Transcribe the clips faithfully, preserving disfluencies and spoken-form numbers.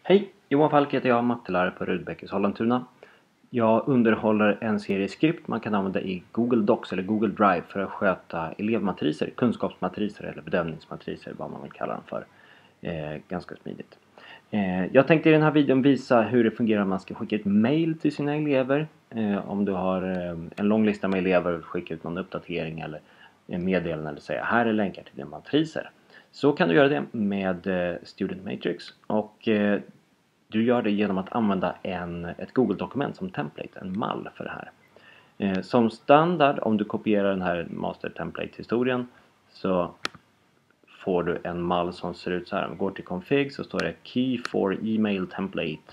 Hej, Johan Falk heter jag, mattelärare på Rudbeck i Sollentuna. Jag underhåller en serie skript man kan använda i Google Docs eller Google Drive för att sköta elevmatriser, kunskapsmatriser eller bedömningsmatriser, vad man vill kalla dem för. Eh, ganska smidigt. Eh, jag tänkte i den här videon visa hur det fungerar om man ska skicka ett mail till sina elever. Eh, om du har eh, en lång lista med elever och skicka ut någon uppdatering eller en meddelande eller säga här är länkar till dina matriser. Så kan du göra det med eh, Student Matrix och eh, du gör det genom att använda en, ett Google-dokument som template, en mall för det här. Eh, som standard, om du kopierar den här master template-historien så får du en mall som ser ut så här. Om du går till config så står det key for email template.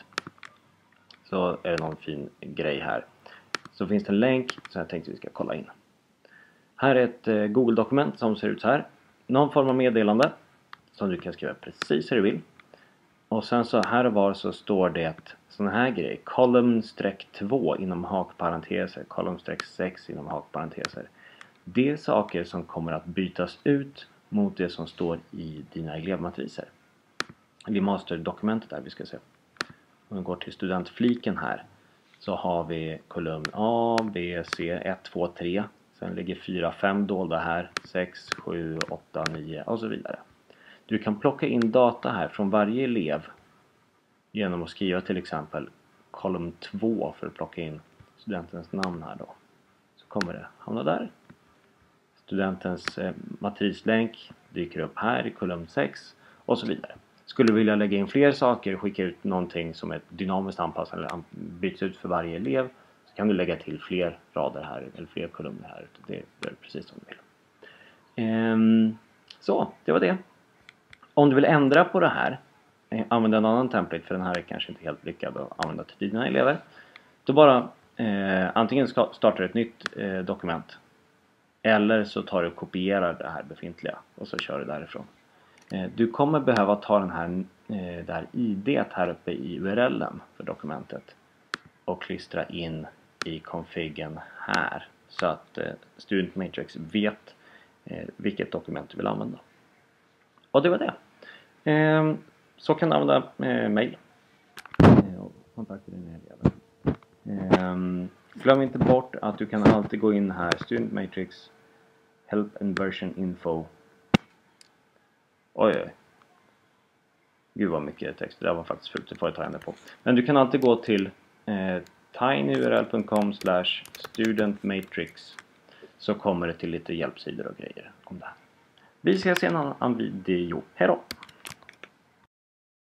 Så är det någon fin grej här. Så finns det en länk som jag tänkte vi ska kolla in. Här är ett eh, Google-dokument som ser ut så här. Någon form av meddelande som du kan skriva precis hur du vill. Och sen så här och var så står det sån här grej. Column två inom hakparenteser. Column sex inom hakparenteser. Det är saker som kommer att bytas ut mot det som står i dina elevmatriser. Vi masterdokumentet där vi ska se. Om vi går till studentfliken här. Så har vi kolumn A, B, C, ett, två, tre. Sen ligger fyra, fem dolda här. sex, sju, åtta, nio och så vidare. Du kan plocka in data här från varje elev genom att skriva till exempel kolumn två för att plocka in studentens namn här då. Så kommer det hamna där. Studentens eh, matrislänk dyker upp här i kolumn sex och så vidare. Skulle du vilja lägga in fler saker och skicka ut någonting som är dynamiskt anpassat eller byts ut för varje elev så kan du lägga till fler rader här eller fler kolumner här. Det gör du precis som du vill. Ehm, så, det var det. Om du vill ändra på det här, använda en annan template för den här är kanske inte helt lyckad att använda till dina elever. Då bara eh, antingen ska, startar ett nytt eh, dokument eller så tar du och kopierar det här befintliga och så kör du därifrån. Eh, du kommer behöva ta den här, eh, det här I D:t här uppe i U R L:en för dokumentet och klistra in i configen här så att eh, Student Matrix vet eh, vilket dokument du vill använda. Och det var det. Eh, så kan du använda eh, mail. Eh, och kontakta dina elever. Eh, glöm inte bort att du kan alltid gå in här. Student Matrix. Help and version info. Oj oj. Gud vad mycket text. Det där var faktiskt fult. Det får jag ta henne på. Men du kan alltid gå till eh, tinyurl punkt com slash studentmatrix. Så kommer det till lite hjälpsidor och grejer om det här. Vi ska se en annan video. Hej då!